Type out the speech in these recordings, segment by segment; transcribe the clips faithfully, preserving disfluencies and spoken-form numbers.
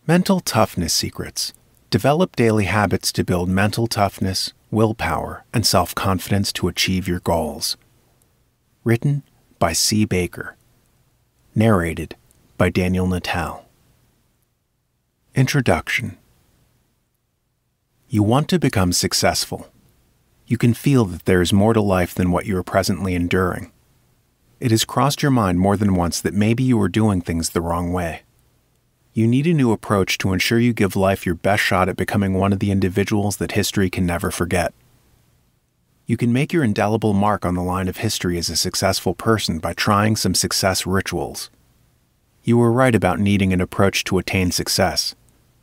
Mental Toughness Secrets. Develop daily habits to build mental toughness, willpower, and self-confidence to achieve your goals. Written by C. Baker. Narrated by Daniel Natal. Introduction. You want to become successful. You can feel that there is more to life than what you are presently enduring. It has crossed your mind more than once that maybe you are doing things the wrong way. You need a new approach to ensure you give life your best shot at becoming one of the individuals that history can never forget. You can make your indelible mark on the line of history as a successful person by trying some success rituals. You were right about needing an approach to attain success.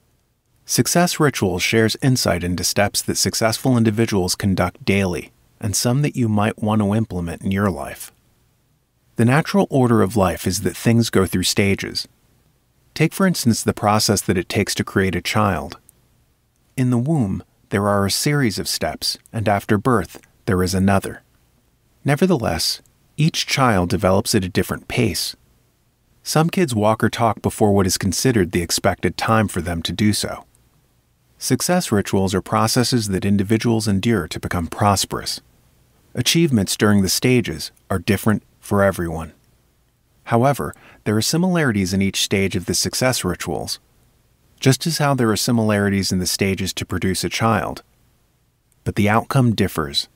Success Rituals shares insight into steps that successful individuals conduct daily, and some that you might want to implement in your life. The natural order of life is that things go through stages. Take, for instance, the process that it takes to create a child. In the womb, there are a series of steps, and after birth, there is another. Nevertheless, each child develops at a different pace. Some kids walk or talk before what is considered the expected time for them to do so. Success rituals are processes that individuals endure to become prosperous. Achievements during the stages are different for everyone. However, there are similarities in each stage of the success rituals, just as how there are similarities in the stages to produce a child. But the outcome differs.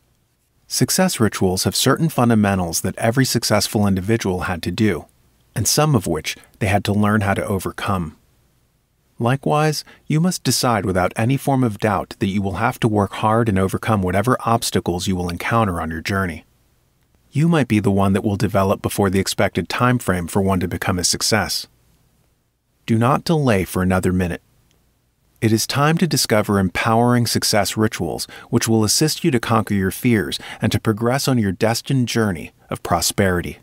Success rituals have certain fundamentals that every successful individual had to do, and some of which they had to learn how to overcome. Likewise, you must decide without any form of doubt that you will have to work hard and overcome whatever obstacles you will encounter on your journey. You might be the one that will develop before the expected time frame for one to become a success. Do not delay for another minute. It is time to discover empowering success rituals which will assist you to conquer your fears and to progress on your destined journey of prosperity.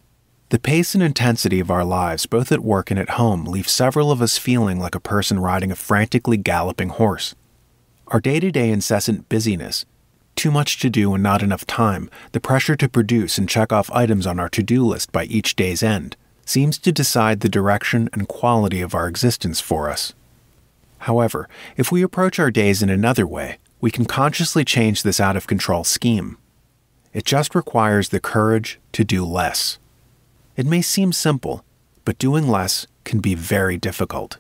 The pace and intensity of our lives, both at work and at home, leave several of us feeling like a person riding a frantically galloping horse. Our day-to-day incessant busyness, too much to do and not enough time, the pressure to produce and check off items on our to-do list by each day's end, seems to decide the direction and quality of our existence for us. However, if we approach our days in another way, we can consciously change this out-of-control scheme. It just requires the courage to do less. It may seem simple, but doing less can be very difficult.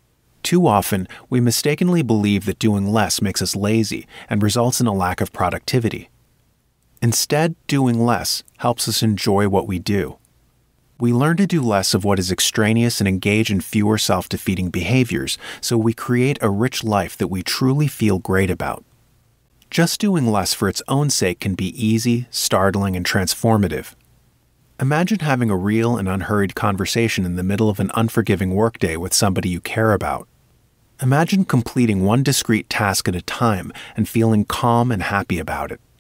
Too often, we mistakenly believe that doing less makes us lazy and results in a lack of productivity. Instead, doing less helps us enjoy what we do. We learn to do less of what is extraneous and engage in fewer self-defeating behaviors, so we create a rich life that we truly feel great about. Just doing less for its own sake can be easy, startling, and transformative. Imagine having a real and unhurried conversation in the middle of an unforgiving workday with somebody you care about. Imagine completing one discrete task at a time and feeling calm and happy about it.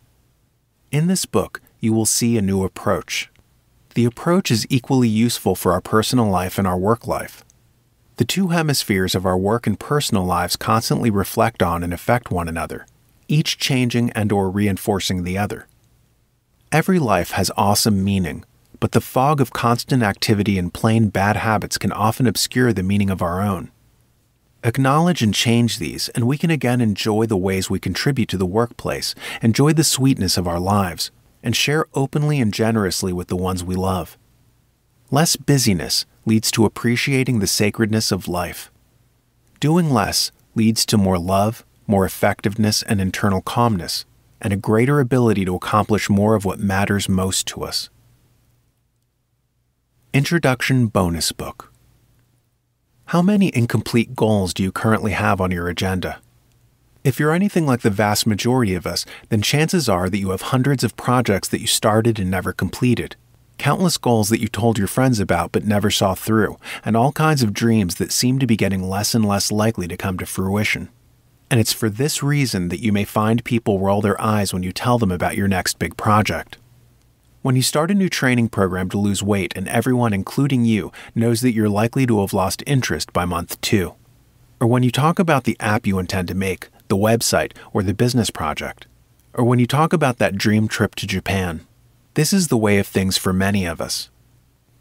In this book, you will see a new approach. The approach is equally useful for our personal life and our work life. The two hemispheres of our work and personal lives constantly reflect on and affect one another, each changing and or reinforcing the other. Every life has awesome meaning, but the fog of constant activity and plain bad habits can often obscure the meaning of our own. Acknowledge and change these, and we can again enjoy the ways we contribute to the workplace, enjoy the sweetness of our lives, and share openly and generously with the ones we love. Less busyness leads to appreciating the sacredness of life. Doing less leads to more love, more effectiveness and internal calmness, and a greater ability to accomplish more of what matters most to us. Introduction Bonus Book. How many incomplete goals do you currently have on your agenda? If you're anything like the vast majority of us, then chances are that you have hundreds of projects that you started and never completed, countless goals that you told your friends about but never saw through, and all kinds of dreams that seem to be getting less and less likely to come to fruition. And it's for this reason that you may find people roll their eyes when you tell them about your next big project. When you start a new training program to lose weight and everyone, including you, knows that you're likely to have lost interest by month two. Or when you talk about the app you intend to make, the website, or the business project. Or when you talk about that dream trip to Japan. This is the way of things for many of us.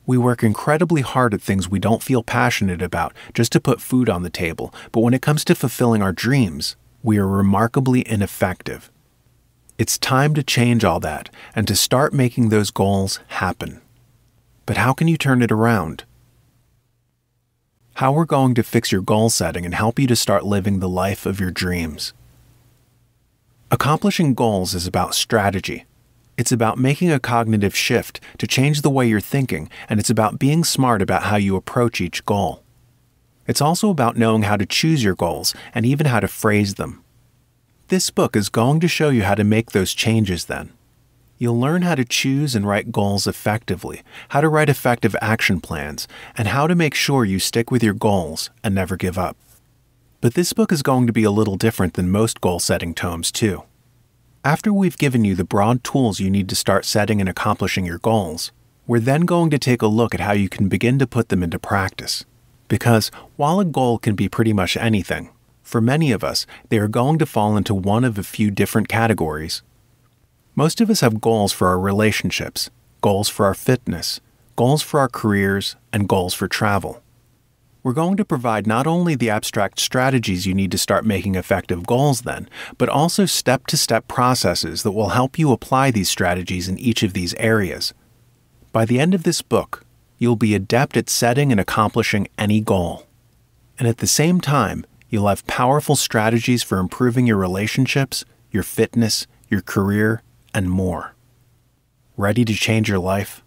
We work incredibly hard at things we don't feel passionate about just to put food on the table, but when it comes to fulfilling our dreams, we are remarkably ineffective. It's time to change all that and to start making those goals happen. But how can you turn it around? How we're going to fix your goal setting and help you to start living the life of your dreams. Accomplishing goals is about strategy. It's about making a cognitive shift to change the way you're thinking, and it's about being smart about how you approach each goal. It's also about knowing how to choose your goals and even how to phrase them. This book is going to show you how to make those changes then. You'll learn how to choose and write goals effectively, how to write effective action plans, and how to make sure you stick with your goals and never give up. But this book is going to be a little different than most goal-setting tomes too. After we've given you the broad tools you need to start setting and accomplishing your goals, we're then going to take a look at how you can begin to put them into practice. Because while a goal can be pretty much anything, for many of us, they are going to fall into one of a few different categories. Most of us have goals for our relationships, goals for our fitness, goals for our careers, and goals for travel. We're going to provide not only the abstract strategies you need to start making effective goals then, but also step-to-step processes that will help you apply these strategies in each of these areas. By the end of this book, you'll be adept at setting and accomplishing any goal. And at the same time, you'll have powerful strategies for improving your relationships, your fitness, your career, and more. Ready to change your life?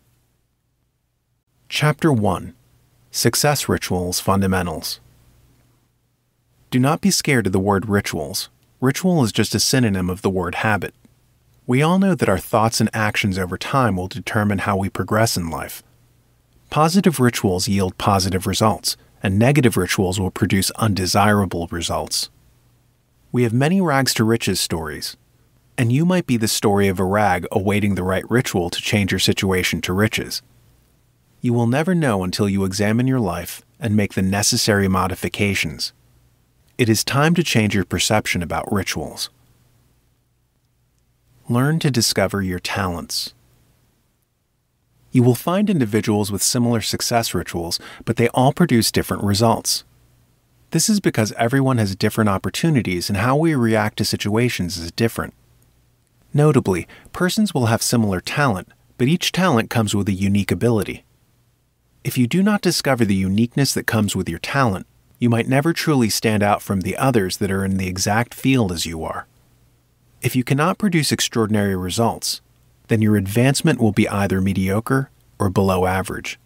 Chapter one. Success Rituals Fundamentals. Do not be scared of the word rituals. Ritual is just a synonym of the word habit. We all know that our thoughts and actions over time will determine how we progress in life. Positive rituals yield positive results, and negative rituals will produce undesirable results. We have many rags to riches stories, and you might be the story of a rag awaiting the right ritual to change your situation to riches. You will never know until you examine your life and make the necessary modifications. It is time to change your perception about rituals. Learn to discover your talents. You will find individuals with similar success rituals, but they all produce different results. This is because everyone has different opportunities and how we react to situations is different. Notably, persons will have similar talent, but each talent comes with a unique ability. If you do not discover the uniqueness that comes with your talent, you might never truly stand out from the others that are in the exact field as you are. If you cannot produce extraordinary results, then your advancement will be either mediocre or below average.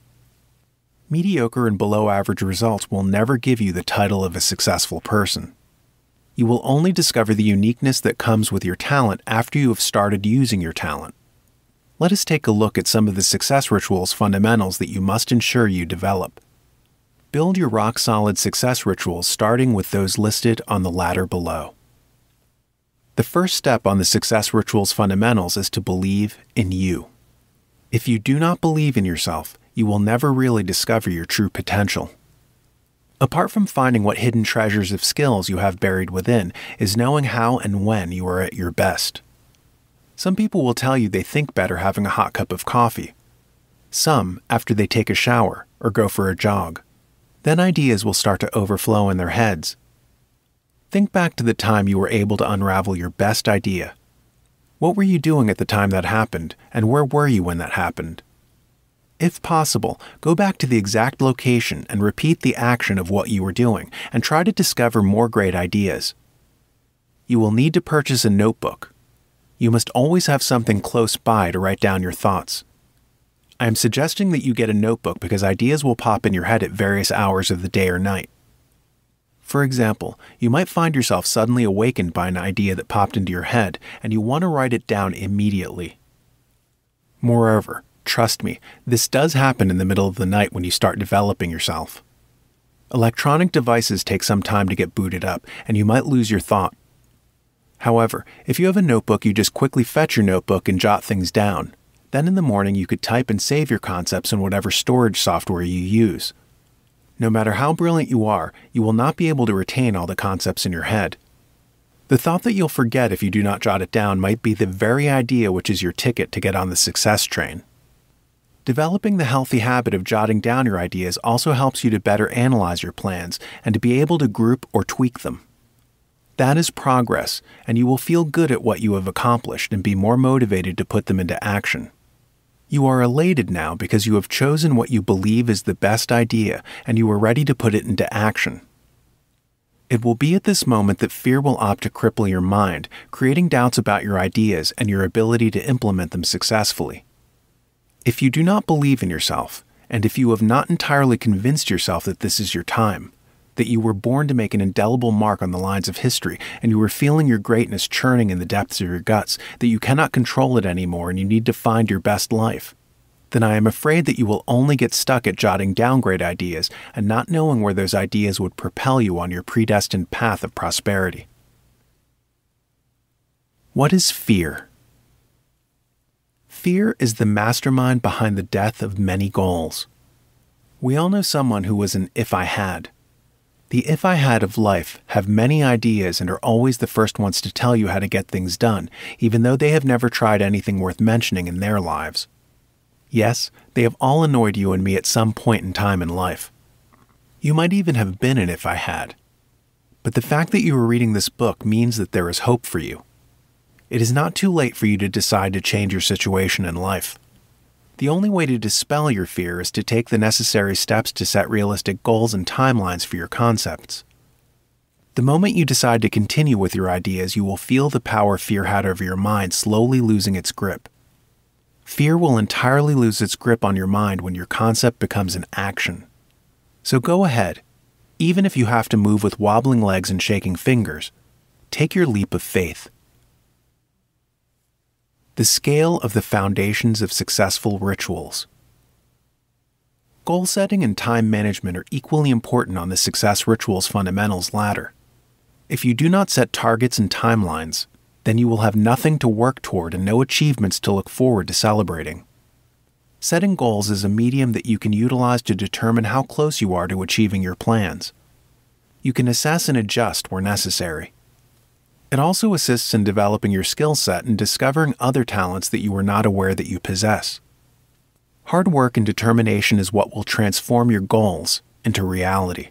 Mediocre and below average results will never give you the title of a successful person. You will only discover the uniqueness that comes with your talent after you have started using your talent. Let us take a look at some of the success rituals fundamentals that you must ensure you develop. Build your rock-solid success rituals starting with those listed on the ladder below. The first step on the success rituals fundamentals is to believe in you. If you do not believe in yourself, you will never really discover your true potential. Apart from finding what hidden treasures of skills you have buried within, is knowing how and when you are at your best. Some people will tell you they think better having a hot cup of coffee. Some after they take a shower or go for a jog. Then ideas will start to overflow in their heads. Think back to the time you were able to unravel your best idea. What were you doing at the time that happened, and where were you when that happened? If possible, go back to the exact location and repeat the action of what you were doing, and try to discover more great ideas. You will need to purchase a notebook. You must always have something close by to write down your thoughts. I am suggesting that you get a notebook because ideas will pop in your head at various hours of the day or night. For example, you might find yourself suddenly awakened by an idea that popped into your head, and you want to write it down immediately. Moreover, trust me, this does happen in the middle of the night when you start developing yourself. Electronic devices take some time to get booted up, and you might lose your thought. However, if you have a notebook, you just quickly fetch your notebook and jot things down. Then in the morning you could type and save your concepts in whatever storage software you use. No matter how brilliant you are, you will not be able to retain all the concepts in your head. The thought that you'll forget if you do not jot it down might be the very idea which is your ticket to get on the success train. Developing the healthy habit of jotting down your ideas also helps you to better analyze your plans and to be able to group or tweak them. That is progress, and you will feel good at what you have accomplished and be more motivated to put them into action. You are elated now because you have chosen what you believe is the best idea and you are ready to put it into action. It will be at this moment that fear will opt to cripple your mind, creating doubts about your ideas and your ability to implement them successfully. If you do not believe in yourself, and if you have not entirely convinced yourself that this is your time, that you were born to make an indelible mark on the lines of history, and you are feeling your greatness churning in the depths of your guts, that you cannot control it anymore and you need to find your best life, then I am afraid that you will only get stuck at jotting down great ideas and not knowing where those ideas would propel you on your predestined path of prosperity. What is fear? Fear is the mastermind behind the death of many goals. We all know someone who was an if I had. The if I had of life have many ideas and are always the first ones to tell you how to get things done, even though they have never tried anything worth mentioning in their lives. Yes, they have all annoyed you and me at some point in time in life. You might even have been an if I had. But the fact that you are reading this book means that there is hope for you. It is not too late for you to decide to change your situation in life. The only way to dispel your fear is to take the necessary steps to set realistic goals and timelines for your concepts. The moment you decide to continue with your ideas, you will feel the power fear had over your mind slowly losing its grip. Fear will entirely lose its grip on your mind when your concept becomes an action. So go ahead, even if you have to move with wobbling legs and shaking fingers. Take your leap of faith. The scale of the foundations of successful rituals. Goal setting and time management are equally important on the Success Rituals Fundamentals ladder. If you do not set targets and timelines, then you will have nothing to work toward and no achievements to look forward to celebrating. Setting goals is a medium that you can utilize to determine how close you are to achieving your plans. You can assess and adjust where necessary. It also assists in developing your skill set and discovering other talents that you were not aware that you possess. Hard work and determination is what will transform your goals into reality.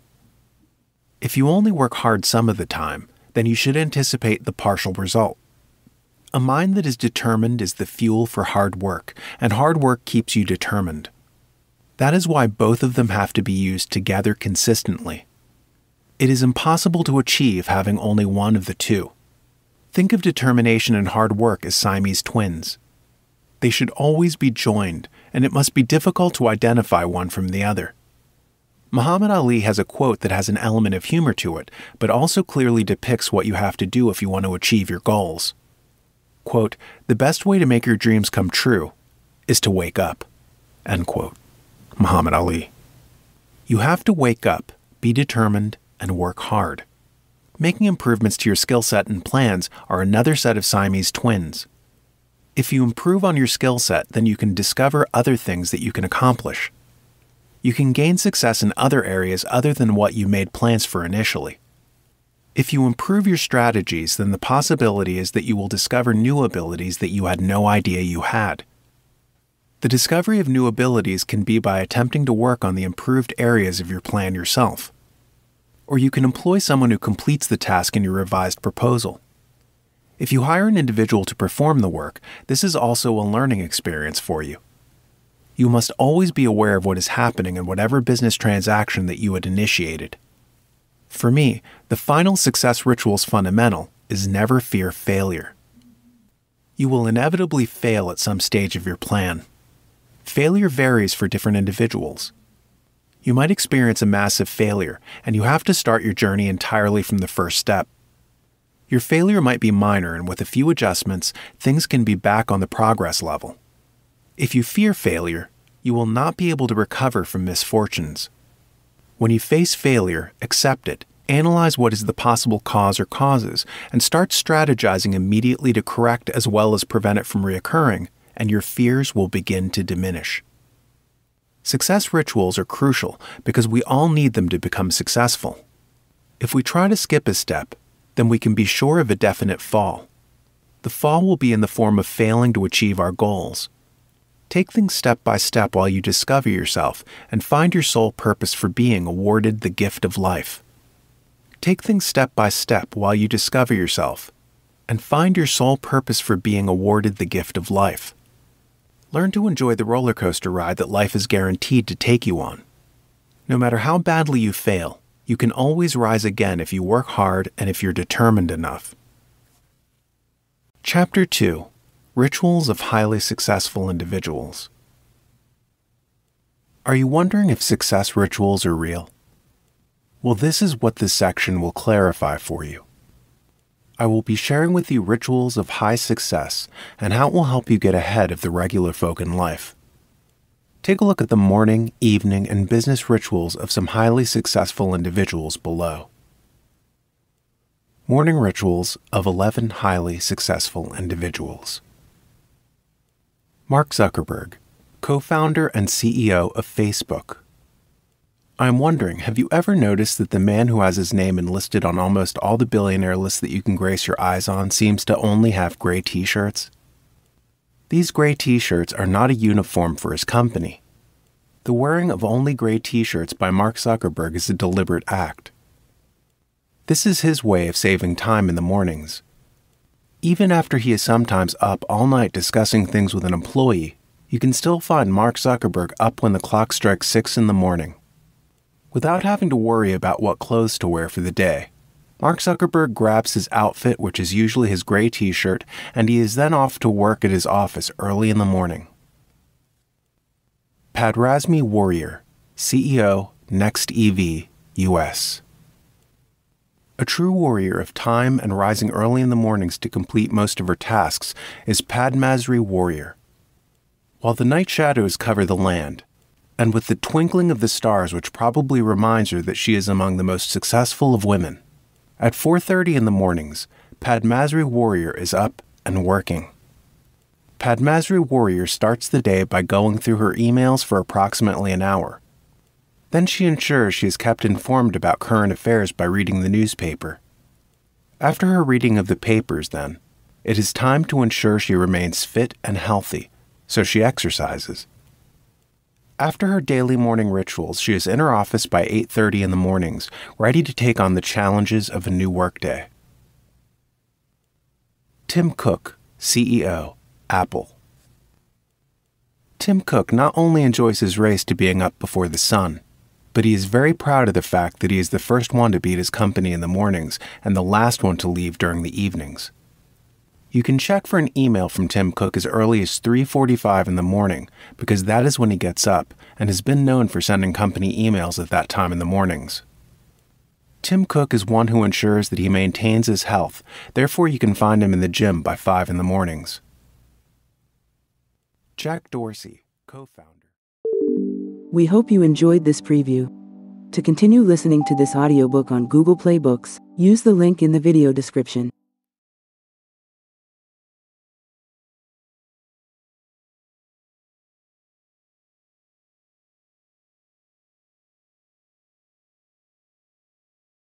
If you only work hard some of the time, then you should anticipate the partial result. A mind that is determined is the fuel for hard work, and hard work keeps you determined. That is why both of them have to be used together consistently. It is impossible to achieve having only one of the two. Think of determination and hard work as Siamese twins. They should always be joined, and it must be difficult to identify one from the other. Muhammad Ali has a quote that has an element of humor to it, but also clearly depicts what you have to do if you want to achieve your goals. Quote, "The best way to make your dreams come true is to wake up." End quote. Muhammad Ali. You have to wake up, be determined, and work hard. Making improvements to your skill set and plans are another set of Siamese twins. If you improve on your skill set, then you can discover other things that you can accomplish. You can gain success in other areas other than what you made plans for initially. If you improve your strategies, then the possibility is that you will discover new abilities that you had no idea you had. The discovery of new abilities can be by attempting to work on the improved areas of your plan yourself. Or you can employ someone who completes the task in your revised proposal. If you hire an individual to perform the work, this is also a learning experience for you. You must always be aware of what is happening in whatever business transaction that you had initiated. For me, the final Success Rituals fundamental is never fear failure. You will inevitably fail at some stage of your plan. Failure varies for different individuals. You might experience a massive failure, and you have to start your journey entirely from the first step. Your failure might be minor, and with a few adjustments, things can be back on the progress level. If you fear failure, you will not be able to recover from misfortunes. When you face failure, accept it, analyze what is the possible cause or causes, and start strategizing immediately to correct as well as prevent it from reoccurring, and your fears will begin to diminish. Success rituals are crucial because we all need them to become successful. If we try to skip a step, then we can be sure of a definite fall. The fall will be in the form of failing to achieve our goals. Take things step by step while you discover yourself and find your sole purpose for being awarded the gift of life. Take things step by step while you discover yourself and find your sole purpose for being awarded the gift of life. Learn to enjoy the roller coaster ride that life is guaranteed to take you on. No matter how badly you fail, you can always rise again if you work hard and if you're determined enough. Chapter two. Rituals of Highly Successful Individuals. Are you wondering if success rituals are real? Well, this is what this section will clarify for you. I will be sharing with you rituals of high success and how it will help you get ahead of the regular folk in life. Take a look at the morning, evening, and business rituals of some highly successful individuals below. Morning rituals of eleven highly successful individuals. Mark Zuckerberg, co-founder and C E O of Facebook. I'm wondering, have you ever noticed that the man who has his name enlisted on almost all the billionaire lists that you can grace your eyes on seems to only have gray t-shirts? These gray t-shirts are not a uniform for his company. The wearing of only gray t-shirts by Mark Zuckerberg is a deliberate act. This is his way of saving time in the mornings. Even after he is sometimes up all night discussing things with an employee, you can still find Mark Zuckerberg up when the clock strikes six in the morning. Without having to worry about what clothes to wear for the day, Mark Zuckerberg grabs his outfit, which is usually his gray t-shirt, and he is then off to work at his office early in the morning. Padrasmi Warrior, C E O, Next E V, U S A true warrior of time and rising early in the mornings to complete most of her tasks is Padmasri Warrior. While the night shadows cover the land, and with the twinkling of the stars which probably reminds her that she is among the most successful of women, at four thirty in the mornings, Padmasri Warrior is up and working. Padmasri Warrior starts the day by going through her emails for approximately an hour. Then she ensures she is kept informed about current affairs by reading the newspaper. After her reading of the papers, then, it is time to ensure she remains fit and healthy, so she exercises. After her daily morning rituals, she is in her office by eight thirty in the mornings, ready to take on the challenges of a new workday. Tim Cook, C E O, Apple. Tim Cook not only enjoys his race to being up before the sun, but he is very proud of the fact that he is the first one to beat his company in the mornings and the last one to leave during the evenings. You can check for an email from Tim Cook as early as three forty-five in the morning because that is when he gets up and has been known for sending company emails at that time in the mornings. Tim Cook is one who ensures that he maintains his health, therefore you can find him in the gym by five in the mornings. Jack Dorsey, co-founder. We hope you enjoyed this preview. To continue listening to this audiobook on Google Play Books, use the link in the video description.